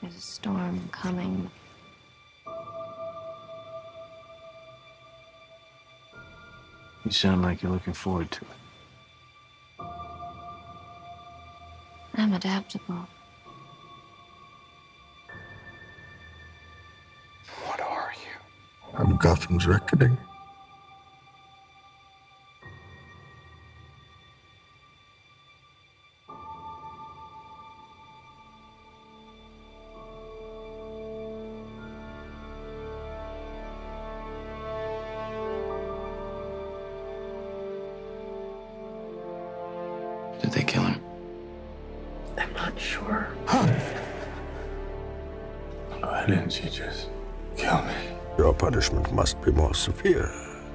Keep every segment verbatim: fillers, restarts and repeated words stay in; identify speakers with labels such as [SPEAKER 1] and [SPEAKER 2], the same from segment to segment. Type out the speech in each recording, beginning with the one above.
[SPEAKER 1] There's a storm coming.
[SPEAKER 2] You sound like you're looking forward to it.
[SPEAKER 1] I'm adaptable.
[SPEAKER 2] What are you?
[SPEAKER 3] I'm Gotham's reckoning.
[SPEAKER 2] Did they kill him?
[SPEAKER 4] I'm not sure.
[SPEAKER 2] Why didn't you just kill me?
[SPEAKER 3] Your punishment must be more severe.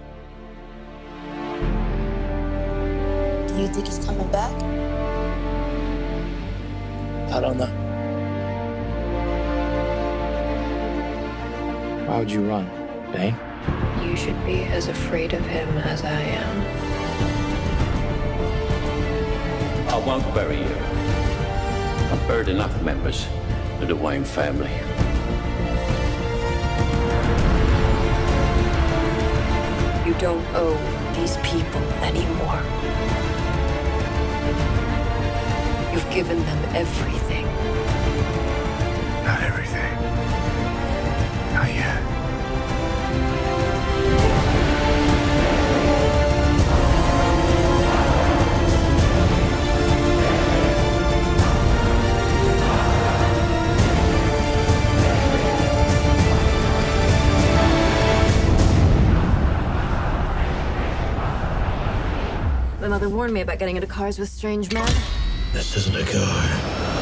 [SPEAKER 5] Do you think he's coming back?
[SPEAKER 4] I don't know. Why would you run, Bane?
[SPEAKER 6] You should be as afraid of him as I am.
[SPEAKER 7] I won't bury you. I've buried enough members of the Wayne family.
[SPEAKER 6] You don't owe these people anymore. You've given them everything.
[SPEAKER 2] Not everything. Not yet.
[SPEAKER 1] My mother warned me about getting into cars with strange men.
[SPEAKER 4] This isn't a car.